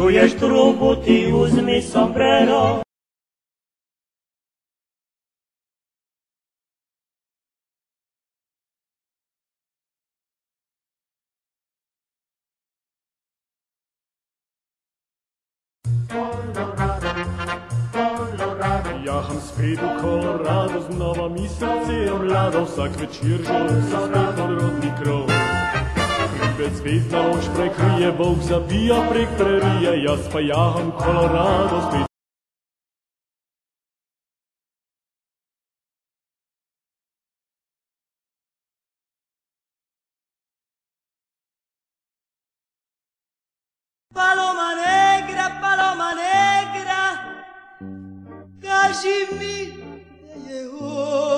Tu ești trupul, ti uzmi sombrero. Ja ham spet v Koloradu, znova mi srce omlada, vsak večer želel se spet od rodni krov. Hribec zvezdna noč prekrije, volk zabija prek prerije, jaz pa jaham Kolorado spet. Paloma negra, cachimiri,